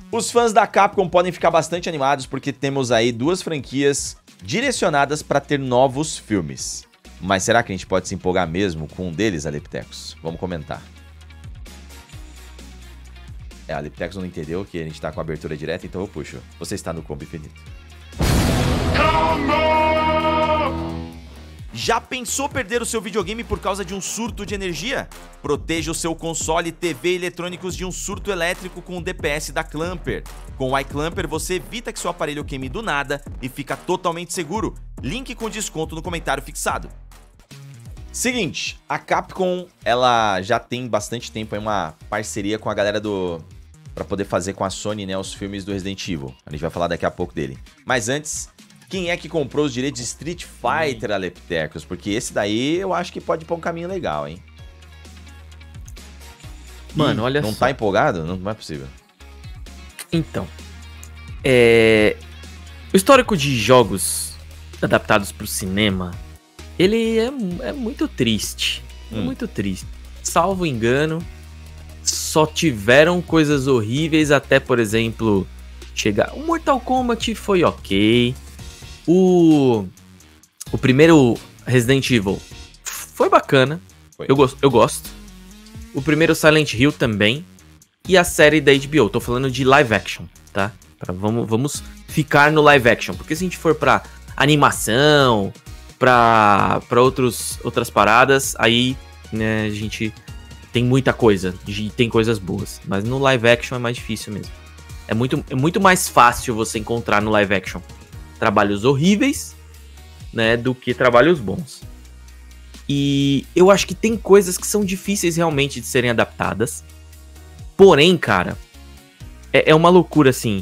Os fãs da Capcom podem ficar bastante animados porque temos aí duas franquias direcionadas para ter novos filmes. Mas será que a gente pode se empolgar mesmo com um deles, Aleptecos? Vamos comentar. A Aleptecos não entendeu que a gente tá com a abertura direta, então eu puxo. Você está no Combo Infinito. Já pensou perder o seu videogame por causa de um surto de energia? Proteja o seu console, TV e eletrônicos de um surto elétrico com o DPS da Clamper. Com o iClamper você evita que seu aparelho queime do nada e fica totalmente seguro. Link com desconto no comentário fixado. Seguinte, a Capcom, ela já tem bastante tempo aí uma parceria com a galera pra poder fazer com a Sony, né, os filmes do Resident Evil. A gente vai falar daqui a pouco dele. Mas antes, quem é que comprou os direitos de Street Fighter, Aleptecos? Porque esse daí eu acho que pode ir pra um caminho legal, hein? Mano, olha só. Não tá empolgado? Não é possível. Então, o histórico de jogos adaptados pro cinema, ele é muito triste. Muito triste. Salvo engano, só tiveram coisas horríveis até, por exemplo, chegar... O Mortal Kombat foi ok. O primeiro Resident Evil foi bacana. Foi. Eu gosto. O primeiro Silent Hill também. E a série da HBO. Tô falando de live action, tá? Vamos ficar no live action. Porque se a gente for pra animação, pra outras paradas, aí, né, a gente tem muita coisa. Tem coisas boas. Mas no live action é mais difícil mesmo. É muito mais fácil você encontrar no live action trabalhos horríveis, né, do que trabalhos bons. E eu acho que tem coisas que são difíceis realmente de serem adaptadas. Porém, cara, é uma loucura, assim.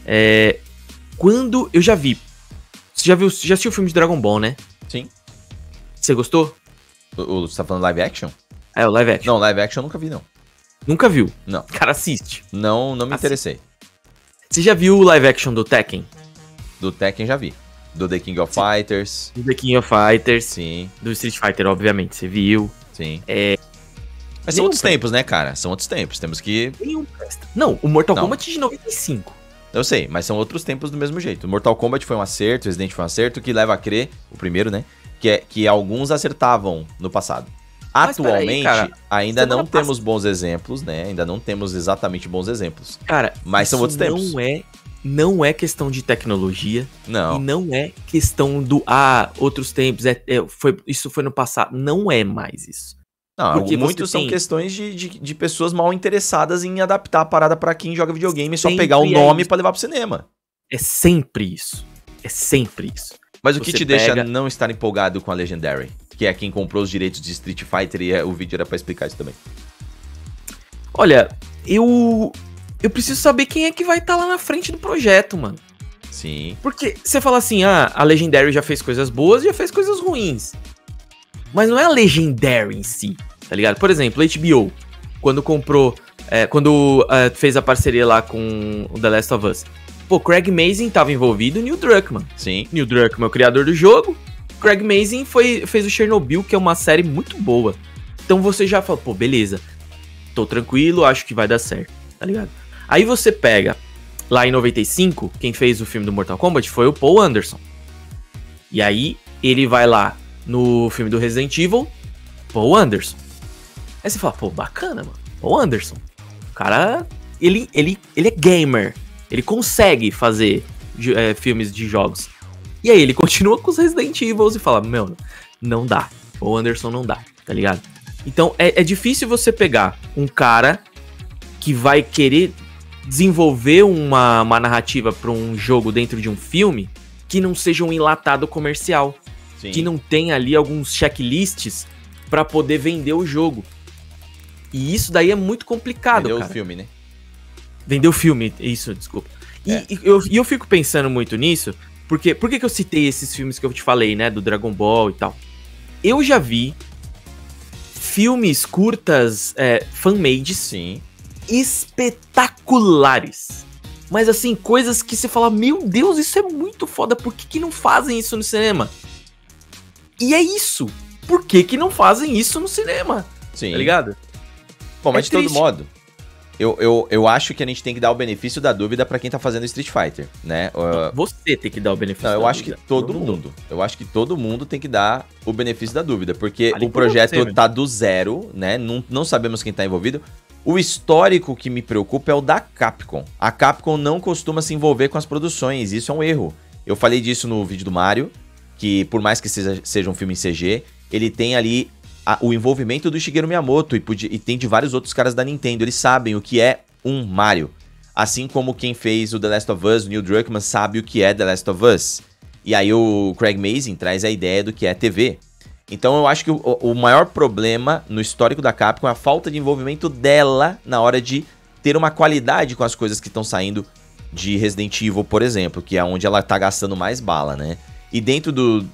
Quando eu já vi... Já assistiu o filme de Dragon Ball, né? Sim. Você gostou? Você tá falando live action? É, o live action. Não, live action eu nunca vi, não. Nunca viu? Não. Cara, assiste. Não me interessei. Você já viu o live action do Tekken? Do Tekken já vi. Do The King of Fighters. Do The King of Fighters. Sim. Do Street Fighter, obviamente, você viu. Sim. Mas são outros tempos, né, cara? São outros tempos. Temos que... Não, o Mortal Kombat de 95. Eu sei, mas são outros tempos do mesmo jeito. O Mortal Kombat foi um acerto, o Resident foi um acerto, que leva a crer, o primeiro, né, que alguns acertavam no passado. Atualmente, cara, ainda não temos bons exemplos, né? Ainda não temos exatamente bons exemplos. Cara, mas são outros tempos. Não é questão de tecnologia. Não. E não é questão do... outros tempos. Isso foi no passado. Não é mais isso. Não, muitos são questões de pessoas mal interessadas em adaptar a parada pra quem joga videogame e só pegar o nome pra levar pro cinema. É sempre isso. É sempre isso. Mas o que te deixa não estar empolgado com a Legendary? Que é quem comprou os direitos de Street Fighter e o vídeo era pra explicar isso também. Olha, eu preciso saber quem é que vai estar lá na frente do projeto, mano. Sim. Porque você fala assim, a Legendary já fez coisas boas e já fez coisas ruins. Mas não é a Legendary em si, tá ligado? Por exemplo, HBO, quando comprou, fez a parceria lá com o The Last of Us. Pô, Craig Mazin tava envolvido e o Neil Druckmann. Sim. Neil Druckmann é o criador do jogo. Craig Mazin fez o Chernobyl, que é uma série muito boa. Então você já fala, pô, beleza. Tô tranquilo, acho que vai dar certo, tá ligado? Aí você pega, lá em 95, quem fez o filme do Mortal Kombat foi o Paul Anderson. E aí, ele vai lá no filme do Resident Evil, Paul Anderson. Aí você fala, pô, bacana, mano. Paul Anderson. O cara, ele é gamer. Ele consegue fazer filmes de jogos. E aí ele continua com os Resident Evil e fala, meu, não dá. Paul Anderson não dá, tá ligado? Então é difícil você pegar um cara que vai querer desenvolver uma narrativa pra um jogo dentro de um filme que não seja um enlatado comercial. Sim. Que não tenha ali alguns checklists pra poder vender o jogo. E isso daí é muito complicado, cara. Vender o filme, né? Vender o filme, isso, desculpa. E eu fico pensando muito nisso, porque... Por que eu citei esses filmes que eu te falei, né? Do Dragon Ball e tal. Eu já vi filmes curtas, fan-made, sim, espetaculares. Mas assim, coisas que você fala, meu Deus, isso é muito foda, por que não fazem isso no cinema? E é isso. Por que não fazem isso no cinema? Sim. Tá ligado? Bom, mas de todo modo, Eu acho que a gente tem que dar o benefício da dúvida pra quem tá fazendo Street Fighter, né? Você tem que dar o benefício Não, da eu dúvida. acho que todo mundo. Eu acho que todo mundo tem que dar o benefício da dúvida, porque Ali o por projeto você, tá do zero, né? Não sabemos quem tá envolvido. O histórico que me preocupa é o da Capcom. A Capcom não costuma se envolver com as produções, isso é um erro. Eu falei disso no vídeo do Mario, que por mais que seja um filme em CG, ele tem ali o envolvimento do Shigeru Miyamoto e tem de vários outros caras da Nintendo. Eles sabem o que é um Mario. Assim como quem fez o The Last of Us, o Neil Druckmann, sabe o que é The Last of Us. E aí o Craig Mazin traz a ideia do que é TV. Então eu acho que o maior problema no histórico da Capcom é a falta de envolvimento dela na hora de ter uma qualidade com as coisas que estão saindo de Resident Evil, por exemplo, que é onde ela tá gastando mais bala, né? E dentro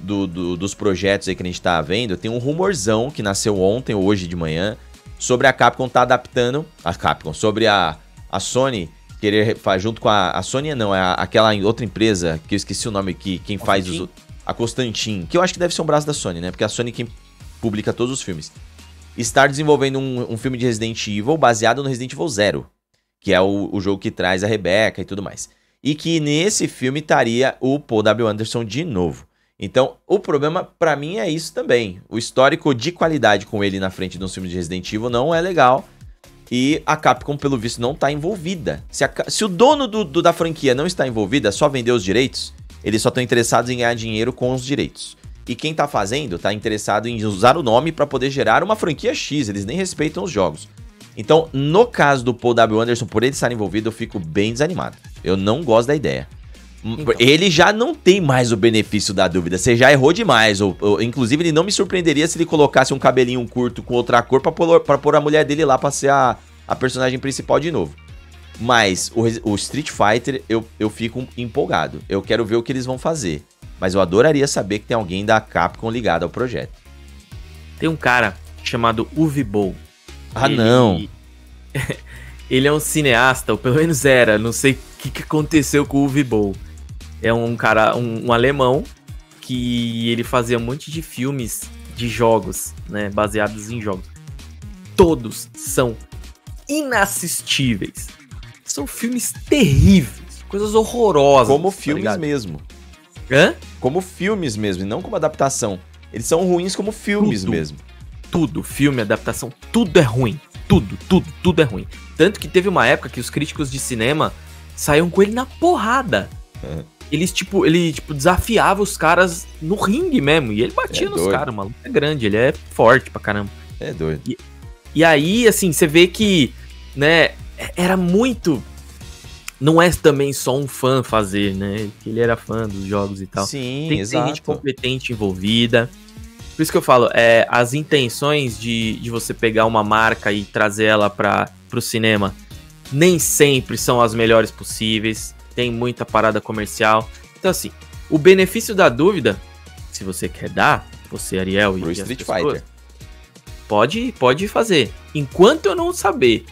dos projetos aí que a gente tá vendo, tem um rumorzão que nasceu ontem ou hoje de manhã sobre a Capcom tá adaptando, sobre a Sony querer junto com a Sony, não, é aquela outra empresa que eu esqueci o nome, quem faz a Constantin, que eu acho que deve ser um braço da Sony, né? Porque a Sony quem publica todos os filmes. Estar desenvolvendo um filme de Resident Evil baseado no Resident Evil Zero, que é o jogo que traz a Rebecca e tudo mais. E que nesse filme estaria o Paul W. Anderson de novo. Então, o problema pra mim é isso também. O histórico de qualidade com ele na frente de um filme de Resident Evil não é legal. E a Capcom, pelo visto, não tá envolvida. Se o dono da franquia não está envolvida, só vender os direitos, eles só estão interessados em ganhar dinheiro com os direitos. E quem tá fazendo tá interessado em usar o nome pra poder gerar uma franquia X. Eles nem respeitam os jogos. Então, no caso do Paul W. Anderson, por ele estar envolvido, eu fico bem desanimado. Eu não gosto da ideia. Então. Ele já não tem mais o benefício da dúvida. Você já errou demais. Inclusive, ele não me surpreenderia se ele colocasse um cabelinho curto com outra cor pra pôr a mulher dele lá pra ser a personagem principal de novo. Mas o Street Fighter, eu fico empolgado. Eu quero ver o que eles vão fazer. Mas eu adoraria saber que tem alguém da Capcom ligado ao projeto. Tem um cara chamado Uwe Boll. Não. Ele é um cineasta, ou pelo menos era. Não sei o que aconteceu com o Uwe Boll. É um cara, um alemão, que ele fazia um monte de filmes de jogos, né? Baseados em jogos. Todos são inassistíveis. São filmes terríveis. Coisas horrorosas. Como filmes mesmo. Hã? Como filmes mesmo, e não como adaptação. Eles são ruins como filmes mesmo. Tudo, filme, adaptação, tudo é ruim. Tudo é ruim. Tanto que teve uma época que os críticos de cinema saíam com ele na porrada. Ele desafiava os caras no ringue mesmo. E ele batia nos caras, o maluco é grande, ele é forte pra caramba. É doido. E aí, assim, você vê que, né, era muito... Não é também só um fã fazer, né? Que ele era fã dos jogos e tal. Sim, tem exato. Tem gente competente envolvida. Por isso que eu falo, as intenções de você pegar uma marca e trazer ela pro cinema nem sempre são as melhores possíveis. Tem muita parada comercial. Então, assim, o benefício da dúvida, se você quer dar, você, Ariel, pro e Street as pessoas, Fighter. Pode fazer. Enquanto eu não saber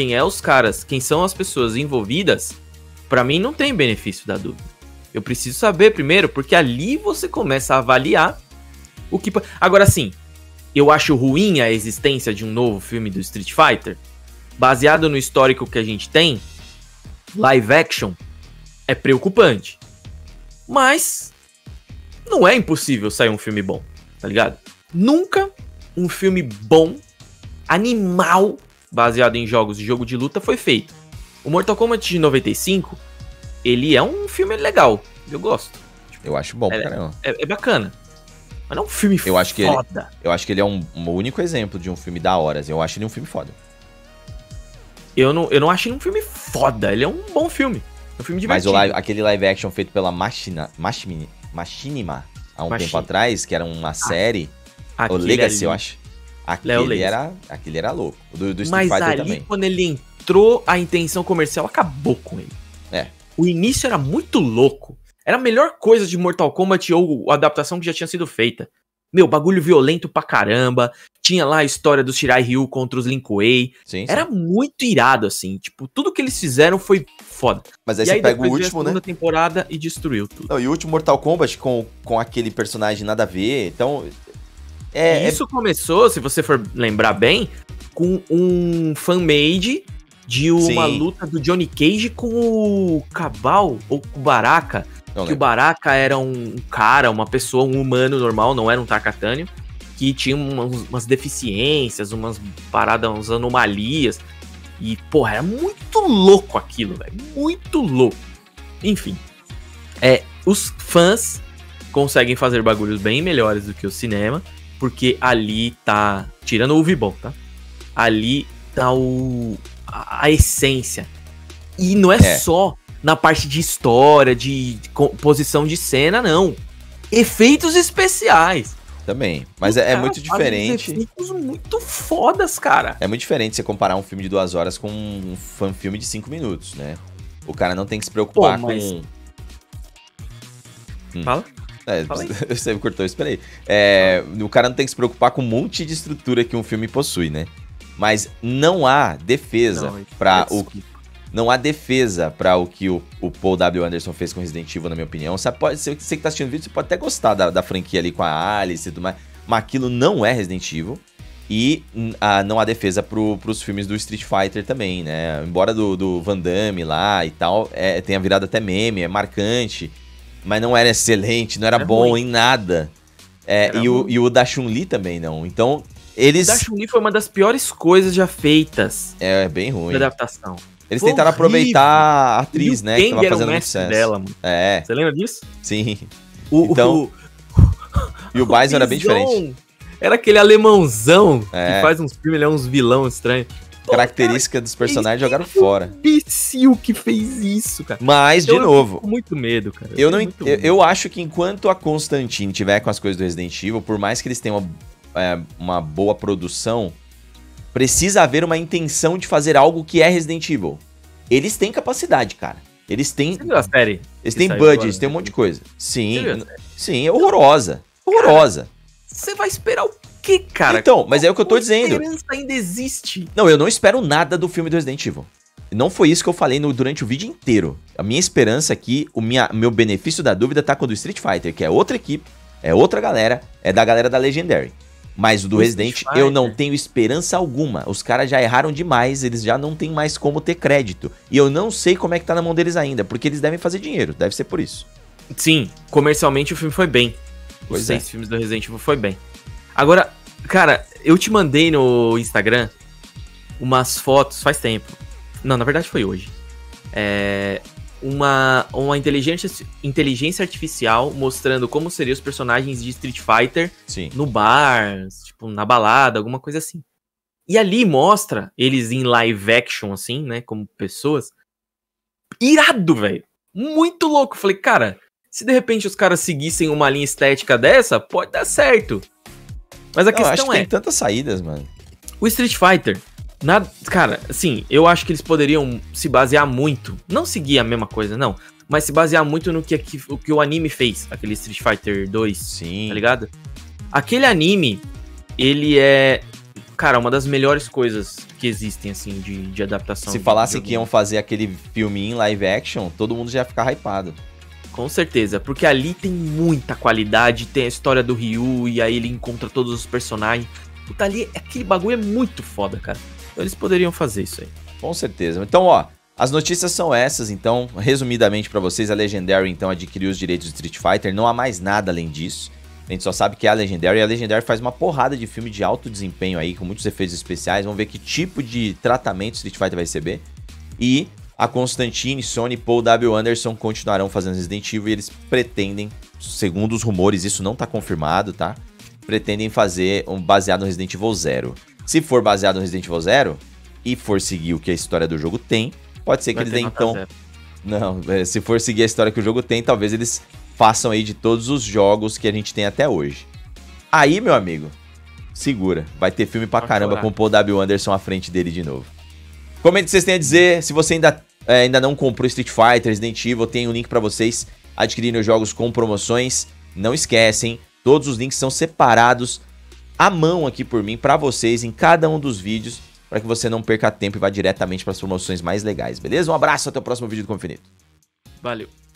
quem são as pessoas envolvidas, pra mim não tem benefício da dúvida. Eu preciso saber primeiro, porque ali você começa a avaliar o que... Agora, sim, eu acho ruim a existência de um novo filme do Street Fighter, baseado no histórico que a gente tem, live action, é preocupante. Mas não é impossível sair um filme bom, tá ligado? Nunca um filme bom, animal, baseado em jogos de jogo de luta foi feito. O Mortal Kombat de 95, ele é um filme legal, eu gosto. Eu acho bom pra caramba. É bacana. Mas não é um filme foda. Eu acho que ele é um único exemplo de um filme da hora. Eu acho ele um filme foda. Eu não acho ele um filme foda. Ele é um bom filme. É um filme divertido. Mas aquele live action feito pela Machinima há um tempo atrás, que era uma série, o Legacy, eu acho. Aquele era louco. Do Street Fighter ali, também. Quando ele entrou, a intenção comercial acabou com ele. O início era muito louco. Era a melhor coisa de Mortal Kombat ou a adaptação que já tinha sido feita. Meu, bagulho violento pra caramba. Tinha lá a história do Shirai Ryu contra os Lin Kuei. Sim. Era muito irado, assim. Tipo, tudo que eles fizeram foi foda. Mas aí você pega o último, né? Temporada e destruiu tudo. Não, e o último Mortal Kombat com aquele personagem nada a ver. Então... Isso começou, se você for lembrar bem, com um fan-made de uma Sim. luta do Johnny Cage com o Cabal, ou com o Baraka. Não Que o lembro. Baraka era um cara, uma pessoa, um humano normal, não era um Tarkatânio, que tinha umas deficiências, umas paradas, umas anomalias. E, porra, era muito louco aquilo, velho. Muito louco. Enfim. Os fãs conseguem fazer bagulhos bem melhores do que o cinema, porque ali tá... Tirando o Vibon, tá? Ali tá a essência. E não é só na parte de história, de composição de cena, não. Efeitos especiais. Também. Mas é muito diferente. Efeitos muito fodas, cara. É muito diferente você comparar um filme de 2 horas com um filme de 5 minutos, né? O cara não tem que se preocupar com... Fala. Fala aí. Você me cortou, esperei. O cara não tem que se preocupar com um monte de estrutura que um filme possui, né? Mas não há defesa para o... Não há defesa pra o que o Paul W. Anderson fez com Resident Evil, na minha opinião. Você que tá assistindo o vídeo, você pode até gostar da franquia ali com a Alice e tudo mais. Mas aquilo não é Resident Evil. E não há defesa pros filmes do Street Fighter também, né? Embora do Van Damme lá e tal, tenha virado até meme, é marcante. Mas não era excelente, não era bom ruim em nada. E o da Chun-Li também não. Então, eles... O da Chun-Li foi uma das piores coisas já feitas. É bem ruim. Da adaptação. Eles tentaram aproveitar a atriz, né? Que tava fazendo muito sucesso. Dela, mano. Você lembra disso? Sim. E o Bison era bem diferente. Era aquele alemãozão que faz uns filmes, ele é uns vilão estranho. Característica dos personagens jogaram fora. Imbecil que fez isso, cara. Mas, de novo... Eu tô com muito medo, cara. Eu acho que enquanto a Constantine tiver com as coisas do Resident Evil, por mais que eles tenham uma boa produção... Precisa haver uma intenção de fazer algo que é Resident Evil. Eles têm capacidade, cara. Eles têm... Você viu a série? Eles têm budget, eles têm um monte de coisa. Sim, é horrorosa. Horrorosa. Você vai esperar o quê, cara? Então, mas é o que eu tô dizendo. A esperança ainda existe. Não, eu não espero nada do filme do Resident Evil. Não foi isso que eu falei durante o vídeo inteiro. A minha esperança aqui, meu benefício da dúvida tá com o do Street Fighter, que é outra equipe, é outra galera, é da galera da Legendary. Mas o do Resident, eu não tenho esperança alguma. Os caras já erraram demais, eles já não tem mais como ter crédito. E eu não sei como é que tá na mão deles ainda, porque eles devem fazer dinheiro, deve ser por isso. Sim, comercialmente o filme foi bem. Os 6 filmes do Resident Evil foi bem. Agora, cara, eu te mandei no Instagram umas fotos, faz tempo. Não, na verdade foi hoje. Uma inteligência artificial mostrando como seriam os personagens de Street Fighter no bar, tipo, na balada, alguma coisa assim. E ali mostra eles em live action, assim, né, como pessoas. Irado, velho. Muito louco. Falei, cara, se de repente os caras seguissem uma linha estética dessa, pode dar certo. Mas a questão acho que tem tantas saídas, mano. O Street Fighter... Cara, assim, eu acho que eles poderiam se basear muito, não seguir a mesma coisa, não, mas se basear muito no que o anime fez, aquele Street Fighter 2, sim, tá ligado? Aquele anime, ele é, cara, uma das melhores coisas que existem, assim, de adaptação. Se falassem que iam fazer aquele filme em live action, todo mundo já ia ficar hypado. Com certeza, porque ali tem muita qualidade, tem a história do Ryu, e aí ele encontra todos os personagens. Puta, ali, aquele bagulho é muito foda, cara. Eles poderiam fazer isso aí. Com certeza. Então, ó, as notícias são essas. Então, resumidamente pra vocês, a Legendary, então, adquiriu os direitos de Street Fighter. Não há mais nada além disso. A gente só sabe que é a Legendary. E a Legendary faz uma porrada de filme de alto desempenho aí, com muitos efeitos especiais. Vamos ver que tipo de tratamento Street Fighter vai receber. E a Constantine, Sony, Paul W. Anderson continuarão fazendo Resident Evil. E eles pretendem, segundo os rumores, isso não tá confirmado, tá? Pretendem fazer baseado no Resident Evil 0. Se for baseado no Resident Evil 0 e for seguir o que a história do jogo tem, pode ser que eles deem então... Não, se for seguir a história que o jogo tem, talvez eles façam aí de todos os jogos que a gente tem até hoje. Aí, meu amigo, segura. Vai ter filme pra caramba com o Paul W. Anderson à frente dele de novo. Comente o que vocês têm a dizer. Se você ainda não comprou Street Fighter, Resident Evil, tem um link pra vocês adquirirem os jogos com promoções. Não esquecem, todos os links são separados à mão aqui por mim, pra vocês, em cada um dos vídeos, para que você não perca tempo e vá diretamente para as promoções mais legais, beleza? Um abraço, até o próximo vídeo do Confinito. Valeu.